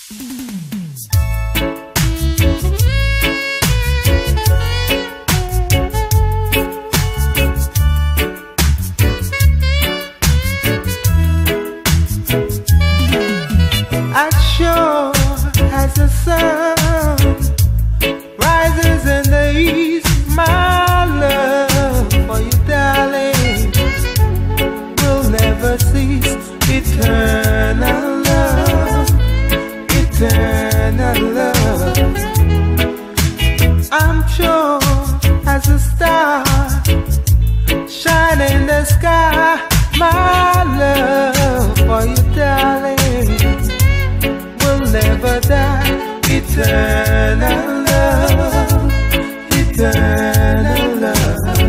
As sure as the sun rises in the east, my love for you, darling, will never cease. Eternal love, eternal love. I'm sure as a star shining in the sky, my love for you, darling, will never die. Eternal love, eternal love.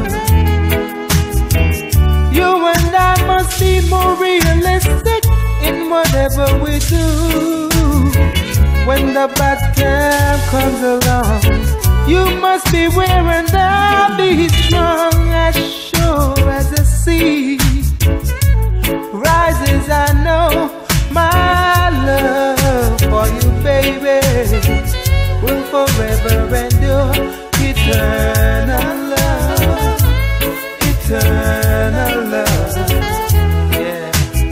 You and I must be more realistic in whatever we do. When the bad time comes along, you must be where and I'll be strong. As sure as the sea rises, I know my love for you, baby, will forever endure. Eternal love, eternal love. Yeah.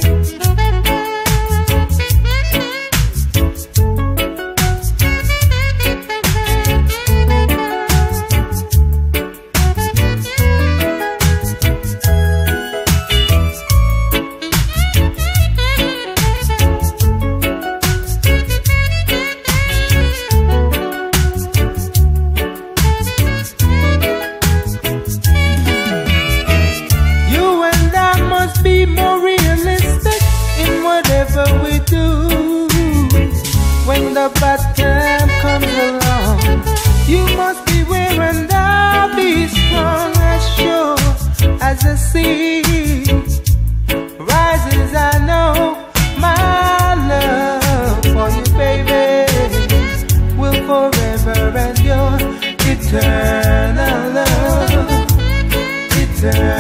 Be more realistic in whatever we do. When the bad time comes along, you must be where and I'll be strong. As sure as the sea rises, I know my love for you, baby, will forever endure. Eternal love, eternal.